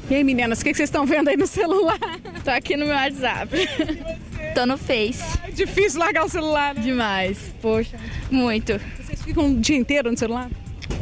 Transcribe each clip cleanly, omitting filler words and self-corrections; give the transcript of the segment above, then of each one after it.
E aí, meninas, o que vocês estão vendo aí no celular? Tô aqui no meu WhatsApp. Tô no Face. É difícil largar o celular, né? Demais. Poxa, muito. Vocês ficam o dia inteiro no celular?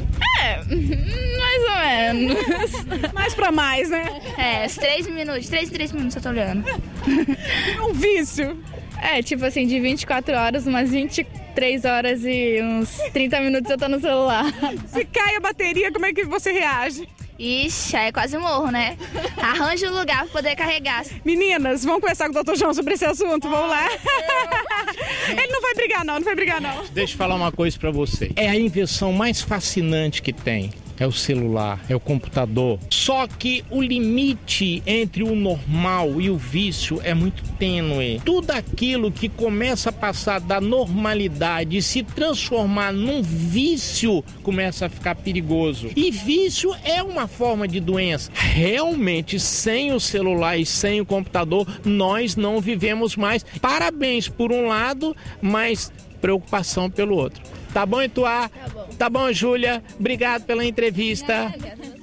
Mais ou menos. Mais pra mais, né? Uns 3 minutos, 3 minutos eu tô olhando. É um vício. Tipo assim, de 24 horas, umas 23 horas e uns 30 minutos eu tô no celular. Se cai a bateria, como é que você reage? Ixi, aí quase morro, né? Arranja um lugar pra poder carregar. Meninas, vamos conversar com o Dr. João sobre esse assunto? Vamos lá? Ele não vai brigar não, não vai brigar não. Deixa eu falar uma coisa pra você. É a invenção mais fascinante que tem. É o celular, é o computador. Só que o limite entre o normal e o vício é muito tênue. Tudo aquilo que começa a passar da normalidade e se transformar num vício começa a ficar perigoso. E vício é uma forma de doença. Realmente, sem o celular e sem o computador, nós não vivemos mais. Parabéns por um lado, mas preocupação pelo outro. Tá bom, Ituá? Tá bom. Tá bom, Júlia? Obrigado pela entrevista. Nada.